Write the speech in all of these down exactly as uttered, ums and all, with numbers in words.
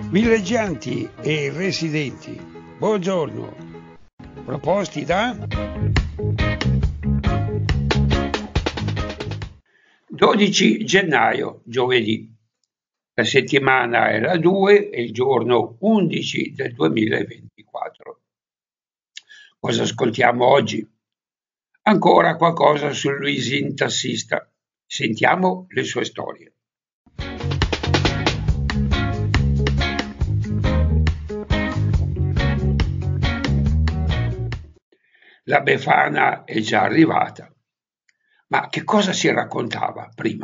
Villeggianti e residenti, buongiorno. Proposti da dodici gennaio, giovedì. La settimana è la due e il giorno undici del duemilaventiquattro. Cosa ascoltiamo oggi? Ancora qualcosa su Luisin tassista. Sentiamo le sue storie. La Befana è già arrivata. Ma che cosa si raccontava prima?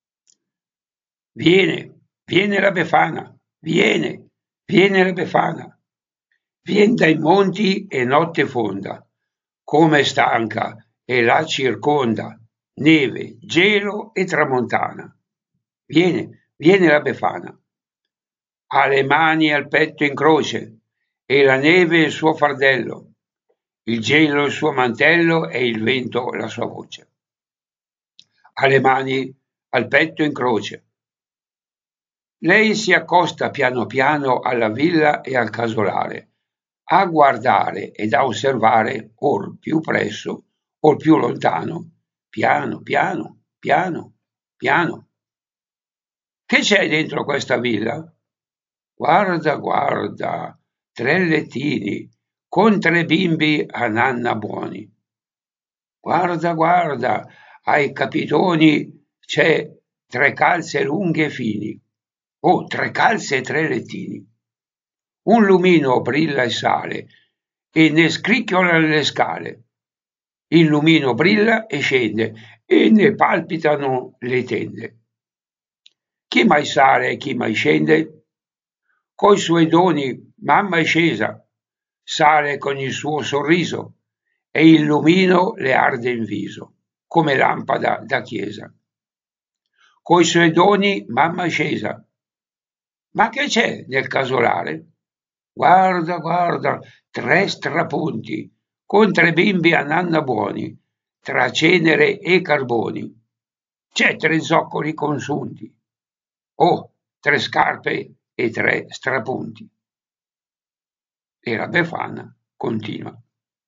Viene, viene la Befana, viene, viene la Befana. Vien dai monti e notte fonda, come stanca e la circonda, neve, gelo e tramontana. Viene, viene la Befana. Ha le mani al petto in croce e la neve il suo fardello, il gelo il suo mantello e il vento la sua voce. Ha le mani al petto in croce. Lei si accosta piano piano alla villa e al casolare, a guardare ed a osservare or più presso or più lontano, piano, piano, piano, piano. Che c'è dentro questa villa? Guarda, guarda, tre lettini, con tre bimbi a nanna buoni. Guarda, guarda, ai capitoni c'è tre calze lunghe e fini. Oh, tre calze e tre lettini. Un lumino brilla e sale, e ne scricchiola le scale. Il lumino brilla e scende, e ne palpitano le tende. Chi mai sale e chi mai scende? Coi suoi doni mamma è scesa, sale con il suo sorriso, e il lumino le arde in viso, come lampada da chiesa. Coi suoi doni mamma è scesa. Ma che c'è nel casolare? Guarda, guarda, tre strapunti, con tre bimbi a nanna buoni, tra cenere e carboni. C'è tre zoccoli consunti. Oh, tre scarpe e tre strapunti. E la Befana continua.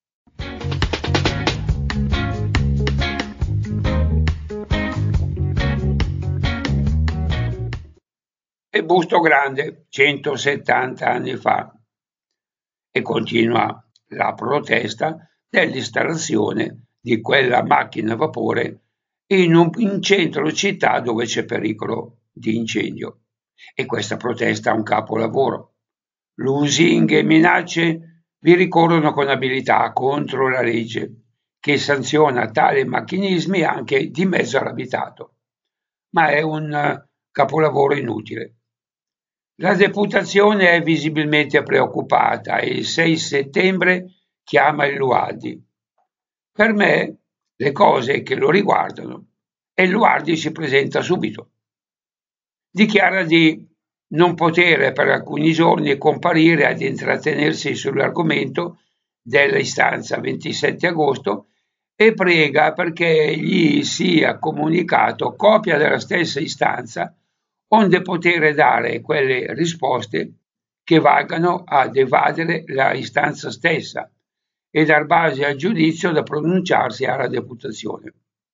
E Busto Grande, centosettanta anni fa. E continua la protesta dell'installazione di quella macchina a vapore in un in centro città dove c'è pericolo di incendio. E questa protesta ha un capolavoro. Lusinghe e minacce vi ricorrono con abilità contro la legge che sanziona tali macchinismi anche di mezzo all'abitato. Ma è un capolavoro inutile. La deputazione è visibilmente preoccupata e il sei settembre chiama il Lualdi. Per me le cose che lo riguardano e il Lualdi si presenta subito. Dichiara di non poter per alcuni giorni comparire ad intrattenersi sull'argomento dell'istanza ventisette agosto e prega perché gli sia comunicato copia della stessa istanza onde poter dare quelle risposte che valgano ad evadere la istanza stessa e dar base al giudizio da pronunciarsi alla deputazione.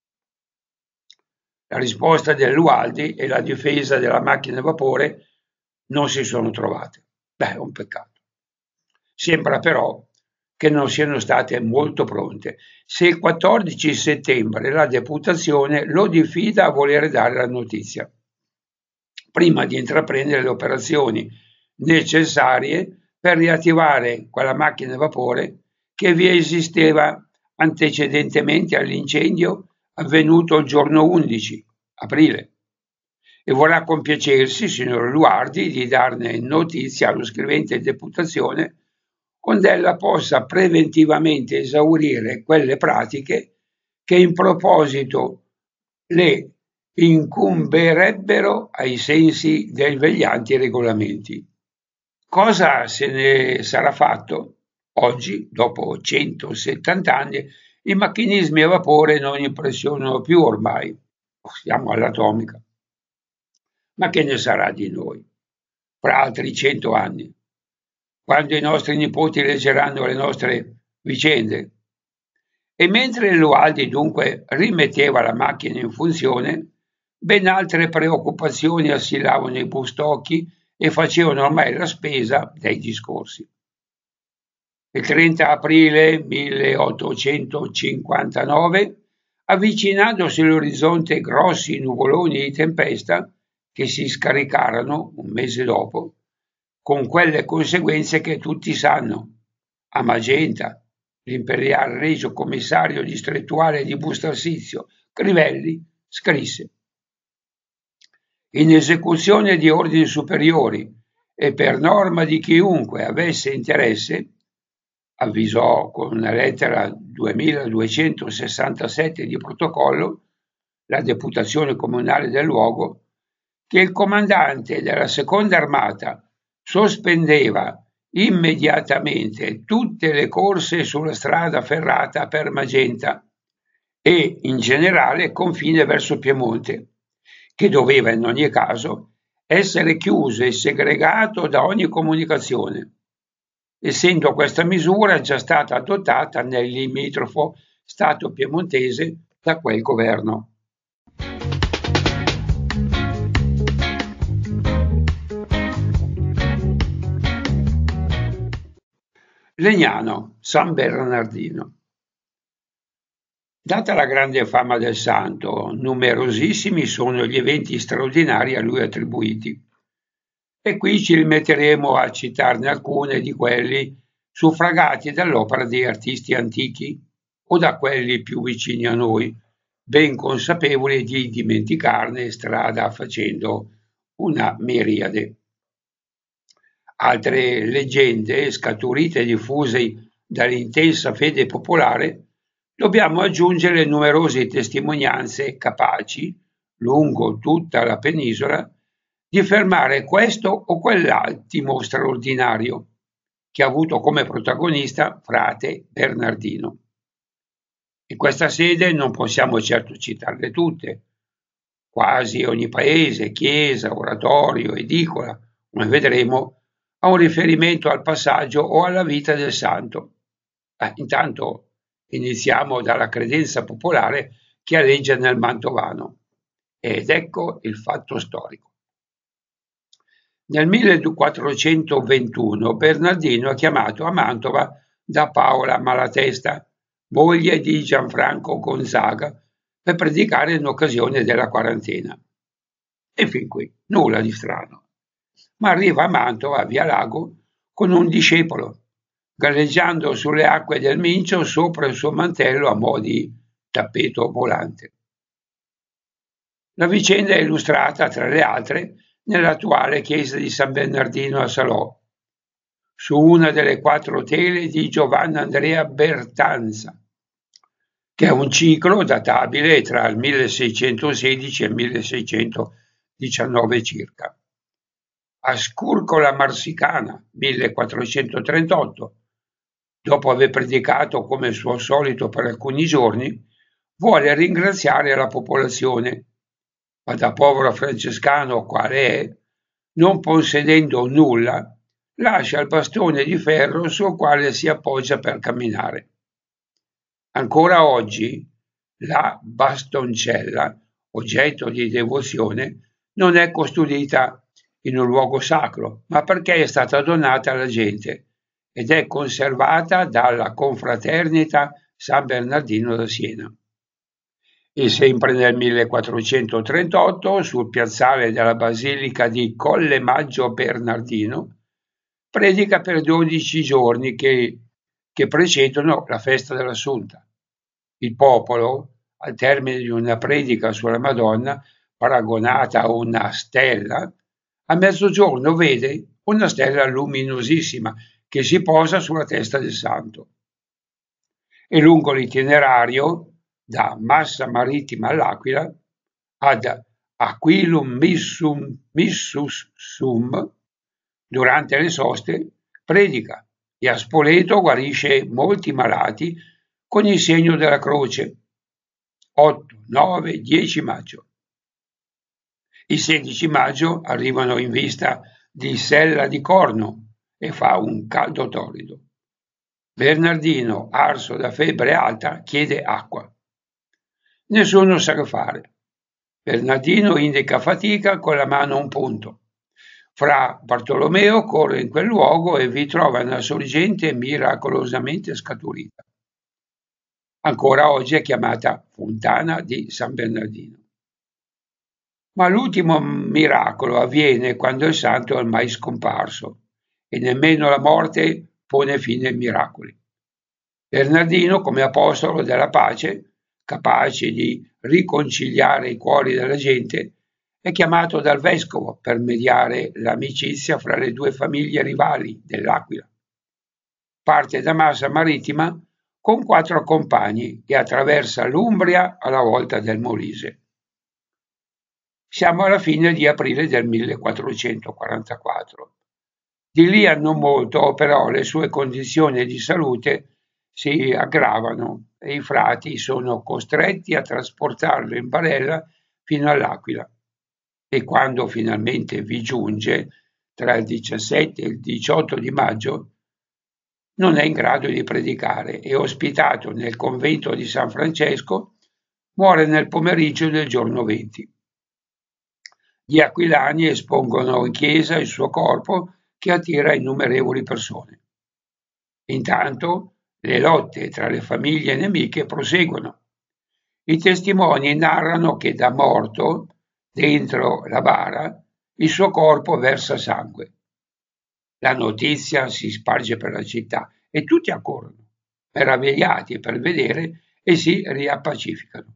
La risposta dell'Ualdi e la difesa della macchina a vapore non si sono trovate. Beh, è un peccato. Sembra però che non siano state molto pronte. Se il quattordici settembre la deputazione lo diffida a volere dare la notizia, prima di intraprendere le operazioni necessarie per riattivare quella macchina a vapore che vi esisteva antecedentemente all'incendio avvenuto il giorno undici aprile, e vorrà compiacersi, signor Luardi, di darne notizia allo scrivente di deputazione onde ella possa preventivamente esaurire quelle pratiche che in proposito le incumberebbero ai sensi dei veglianti regolamenti. Cosa se ne sarà fatto? Oggi, dopo centosettanta anni, i macchinismi a vapore non impressionano più ormai. Siamo all'atomica. Ma che ne sarà di noi? fra altri cento anni, quando i nostri nipoti leggeranno le nostre vicende. E mentre Lualdi dunque rimetteva la macchina in funzione, ben altre preoccupazioni assillavano i bustocchi e facevano ormai la spesa dei discorsi. Il trenta aprile milleottocentocinquantanove, avvicinandosi all'orizzonte grossi nuvoloni di tempesta che si scaricarono un mese dopo, con quelle conseguenze che tutti sanno. A Magenta, l'imperiale regio commissario distrettuale di Bustarsizio, Crivelli, scrisse: in esecuzione di ordini superiori e per norma di chiunque avesse interesse, avvisò con una lettera duemiladuecentosessantasette di protocollo la deputazione comunale del luogo, che il comandante della seconda armata sospendeva immediatamente tutte le corse sulla strada ferrata per Magenta e in generale confine verso Piemonte, che doveva in ogni caso essere chiuso e segregato da ogni comunicazione, essendo questa misura già stata adottata nel limitrofo stato piemontese da quel governo. Legnano, San Bernardino. Data la grande fama del santo, numerosissimi sono gli eventi straordinari a lui attribuiti. E qui ci limiteremo a citarne alcune di quelli suffragati dall'opera di artisti antichi o da quelli più vicini a noi, ben consapevoli di dimenticarne strada facendo una miriade. Altre leggende, scaturite e diffuse dall'intensa fede popolare, dobbiamo aggiungere numerose testimonianze capaci, lungo tutta la penisola, di fermare questo o quell'attimo straordinario che ha avuto come protagonista frate Bernardino. In questa sede non possiamo certo citarle tutte. Quasi ogni paese, chiesa, oratorio, edicola, come vedremo, ha un riferimento al passaggio o alla vita del santo. Eh, intanto iniziamo dalla credenza popolare che aleggia nel mantovano. Ed ecco il fatto storico. Nel millequattrocentoventuno Bernardino è chiamato a Mantova da Paola Malatesta, moglie di Gianfranco Gonzaga, per predicare in occasione della quarantena. E fin qui nulla di strano. Ma arriva a Mantova, via Lago, con un discepolo, galleggiando sulle acque del Mincio sopra il suo mantello a mo' di tappeto volante. La vicenda è illustrata, tra le altre, nell'attuale chiesa di San Bernardino a Salò, su una delle quattro tele di Giovanna Andrea Bertanza, che è un ciclo databile tra il milleseicentosedici e il milleseicentodiciannove circa. A Scurcola Marsicana, millequattrocentotrentotto, dopo aver predicato come suo solito per alcuni giorni, vuole ringraziare la popolazione, ma da povero francescano quale è, non possedendo nulla, lascia il bastone di ferro sul quale si appoggia per camminare. Ancora oggi la bastoncella, oggetto di devozione, non è custodita in un luogo sacro, ma perché è stata donata alla gente ed è conservata dalla Confraternita San Bernardino da Siena. E sempre nel millequattrocentotrentotto, sul piazzale della Basilica di Colle Maggio Bernardino, predica per dodici giorni che, che precedono la festa dell'Assunta. Il popolo, al termine di una predica sulla Madonna, paragonata a una stella, a mezzogiorno vede una stella luminosissima che si posa sulla testa del santo. E lungo l'itinerario, da Massa Marittima all'Aquila, ad Aquilum Missum, Missus Sum, durante le soste, predica e a Spoleto guarisce molti malati con il segno della croce. otto, nove, dieci maggio. Il sedici maggio arrivano in vista di sella di corno e fa un caldo torrido. Bernardino, arso da febbre alta, chiede acqua. Nessuno sa che fare. Bernardino indica fatica con la mano un punto. Fra Bartolomeo corre in quel luogo e vi trova una sorgente miracolosamente scaturita. Ancora oggi è chiamata Fontana di San Bernardino. Ma l'ultimo miracolo avviene quando il santo è ormai scomparso e nemmeno la morte pone fine ai miracoli. Bernardino, come apostolo della pace, capace di riconciliare i cuori della gente, è chiamato dal vescovo per mediare l'amicizia fra le due famiglie rivali dell'Aquila. Parte da Massa Marittima con quattro compagni e attraversa l'Umbria alla volta del Molise. Siamo alla fine di aprile del millequattrocentoquarantaquattro. Di lì a non molto, però, le sue condizioni di salute si aggravano e i frati sono costretti a trasportarlo in barella fino all'Aquila. E quando finalmente vi giunge, tra il diciassette e il diciotto di maggio, non è in grado di predicare e, ospitato nel convento di San Francesco, muore nel pomeriggio del giorno venti. Gli aquilani espongono in chiesa il suo corpo che attira innumerevoli persone. Intanto le lotte tra le famiglie nemiche proseguono. I testimoni narrano che da morto, dentro la bara, il suo corpo versa sangue. La notizia si sparge per la città e tutti accorrono, meravigliati per vedere, e si riappacificano.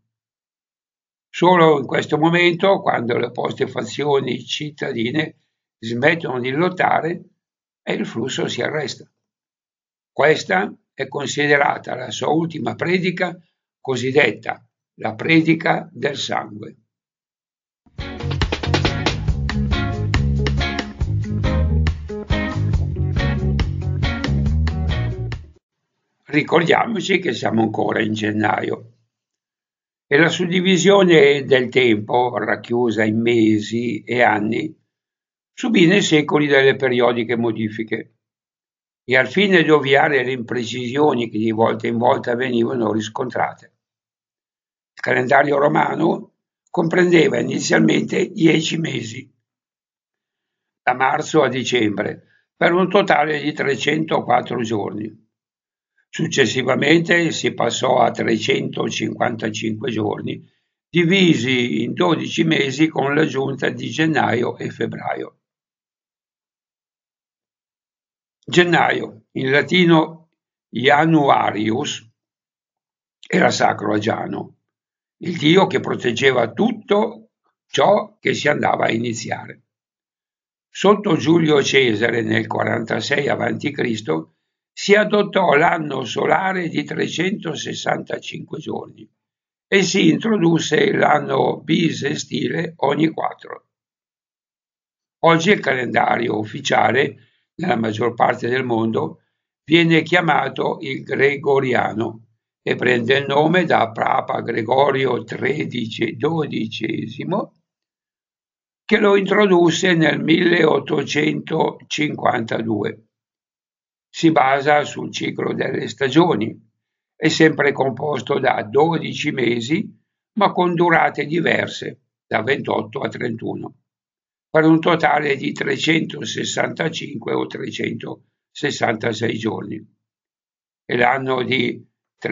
Solo in questo momento, quando le opposte fazioni cittadine smettono di lottare, e il flusso si arresta. Questa è considerata la sua ultima predica, cosiddetta la predica del sangue. Ricordiamoci che siamo ancora in gennaio e la suddivisione del tempo, racchiusa in mesi e anni, subì nei secoli delle periodiche modifiche e al fine di ovviare le imprecisioni che di volta in volta venivano riscontrate. Il calendario romano comprendeva inizialmente dieci mesi, da marzo a dicembre, per un totale di trecentoquattro giorni. Successivamente si passò a trecentocinquantacinque giorni, divisi in dodici mesi con l'aggiunta di gennaio e febbraio. Gennaio, in latino Januarius, era sacro a Giano, il dio che proteggeva tutto ciò che si andava a iniziare. Sotto Giulio Cesare nel quarantasei avanti Cristo si adottò l'anno solare di trecentosessantacinque giorni e si introdusse l'anno bisestile ogni quattro. Oggi il calendario ufficiale, nella maggior parte del mondo, viene chiamato il gregoriano e prende il nome da Papa Gregorio dodicesimo, che lo introdusse nel milleottocentocinquantadue. Si basa sul ciclo delle stagioni, è sempre composto da dodici mesi, ma con durate diverse, da ventotto a trentuno, per un totale di trecentosessantacinque o trecentosessantasei giorni. E l'anno di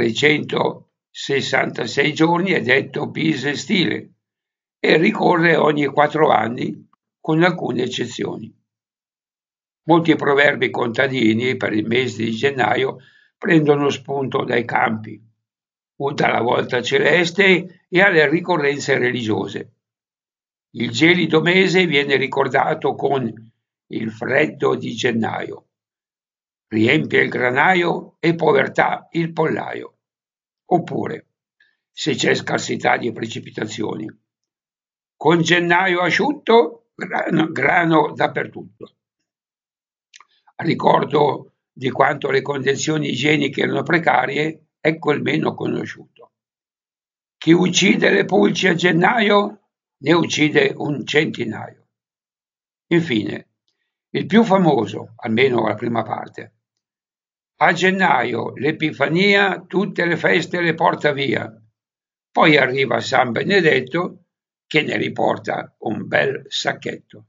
trecentosessantasei giorni è detto bisestile e ricorre ogni quattro anni, con alcune eccezioni. Molti proverbi contadini per il mese di gennaio prendono spunto dai campi, dalla volta celeste e alle ricorrenze religiose. Il gelido mese viene ricordato con il freddo di gennaio. Riempie il granaio e povertà il pollaio. Oppure, se c'è scarsità di precipitazioni, con gennaio asciutto, grano, grano dappertutto. A ricordo di quanto le condizioni igieniche erano precarie, ecco il meno conosciuto. Chi uccide le pulci a gennaio ne uccide un centinaio. Infine, il più famoso, almeno la prima parte. A gennaio l'Epifania tutte le feste le porta via, poi arriva San Benedetto che ne riporta un bel sacchetto.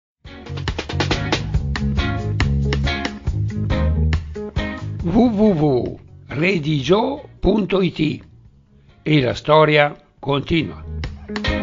w w w punto redigio punto it e la storia continua.